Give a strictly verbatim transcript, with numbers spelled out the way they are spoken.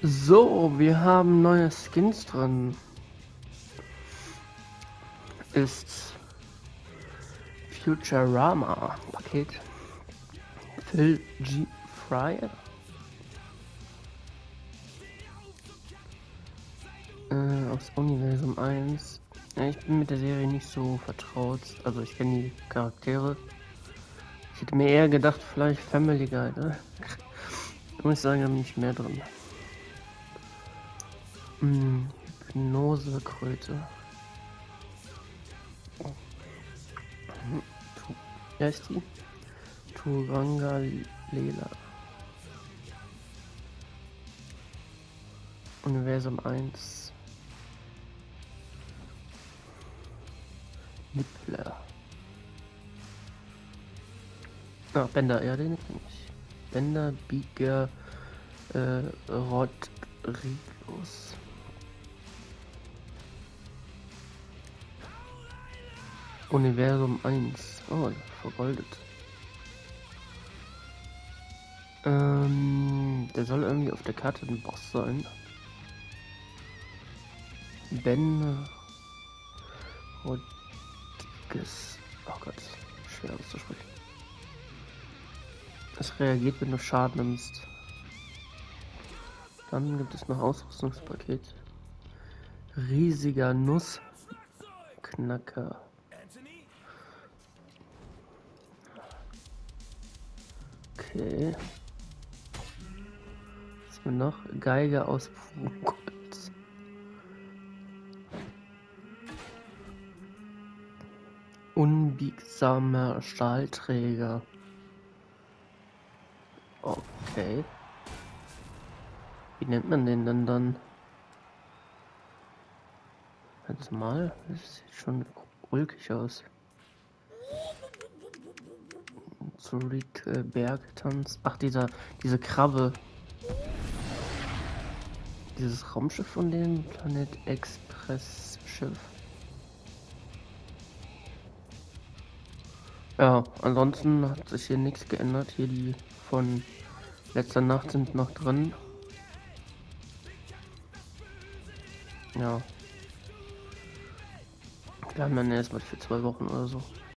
So, wir haben neue Skins drin. Ist Futurama Paket. Phil G. Fry. Äh, aus Universum eins. Ja, ich bin mit der Serie nicht so vertraut. Also ich kenne die Charaktere. Ich hätte mir eher gedacht, vielleicht Family Guy. Ne? Ich muss sagen, da bin ich mehr drin. Hm, Hypnosekröte. Wer ist die? Turanga Lela. Universum eins. Nippler. Ah, Bender, ja, den kenn ich. Bender, Bieger, äh, Rodriguez. Universum eins. Oh, vergoldet. Ähm, der soll irgendwie auf der Karte ein Boss sein. Ben Rodriguez. Oh Gott, schwer auszusprechen. Es reagiert, wenn du Schaden nimmst. Dann gibt es noch Ausrüstungspaket. Riesiger Nussknacker. Okay. Was haben wir noch? Geige aus Gold. Unbiegsamer Stahlträger. Okay. Wie nennt man den denn dann? Jetzt mal, das sieht schon ulkig aus. Zurück äh, Bergtanz. Ach, dieser, diese Krabbe. Dieses Raumschiff von dem Planet Express Schiff. Ja, ansonsten hat sich hier nichts geändert. Hier die von letzter Nacht sind noch drin. Ja. Wir haben dann erstmal für zwei Wochen oder so.